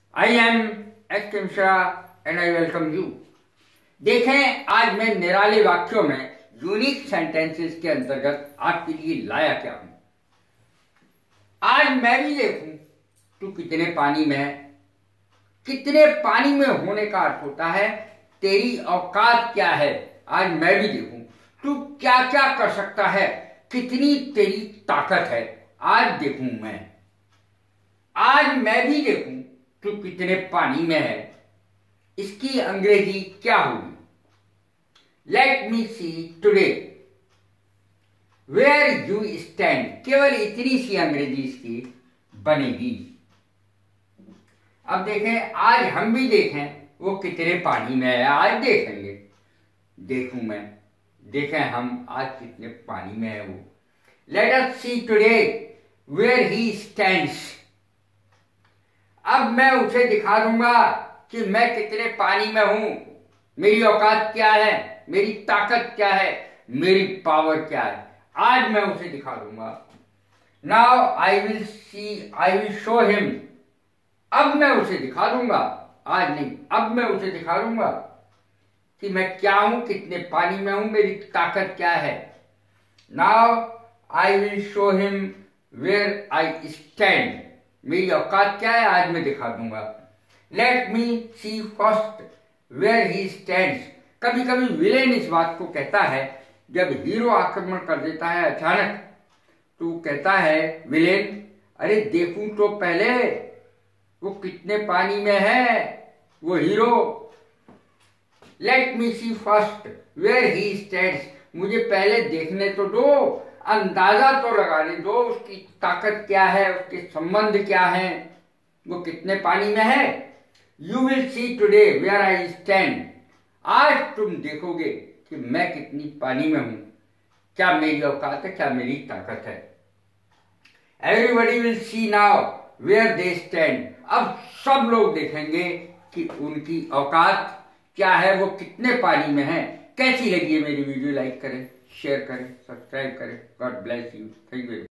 I am S K Mishra and I welcome you. देखें, आज मैं निराले वाक्यों में यूनिक सेंटेंसेस के अंतर्गत आपके लिए लाया क्या हूं। आज मैं भी देखूं तू कितने पानी में है। कितने पानी में होने का अर्थ होता है तेरी औकात क्या है। आज मैं भी देखूं तू क्या क्या कर सकता है, कितनी तेरी ताकत है। आज देखूं मैं, आज मैं भी देखूं तू कितने पानी में है। इसकी अंग्रेजी क्या होगी? Let me see today where you stand. केवल इतनी सी अंग्रेजी इसकी बनेगी। अब देखें, आज हम भी देखें वो कितने पानी में है। आज देखेंगे, देखूं मैं, देखें हम आज कितने पानी में है वो। Let us see today where he stands. अब मैं उसे दिखा दूंगा कि मैं कितने पानी में हूं, मेरी औकात क्या है, मेरी ताकत क्या है, मेरी पावर क्या है। आज मैं उसे दिखा दूंगा। Now I will show him. अब मैं उसे दिखा दूंगा, आज नहीं, अब मैं उसे दिखा दूंगा कि मैं क्या हूं, कितने पानी में हूं, मेरी ताकत क्या है। Now I will show him where I stand. मेरी औकात क्या है, आज मैं दिखा दूंगा। Let me see first where he stands. कभी कभी विलेन इस बात को कहता है, जब हीरो आक्रमण कर देता है अचानक, तो कहता है विलेन, अरे देखूं तो पहले वो कितने पानी में है वो hero. Let me see first where he stands. मुझे पहले देखने तो दो, अंदाजा तो लगाने दो उसकी ताकत क्या है, उसके संबंध क्या है, वो कितने पानी में है। You will see today where I stand. आज तुम देखोगे कि मैं कितनी पानी में हूं, क्या मेरी औकात है, क्या मेरी ताकत है। Everybody will see now where they stand. अब सब लोग देखेंगे कि उनकी औकात क्या है, वो कितने पानी में है। कैसी लगी है मेरी वीडियो? लाइक करें, शेयर करें, सब्सक्राइब करें। God bless you. Thank you.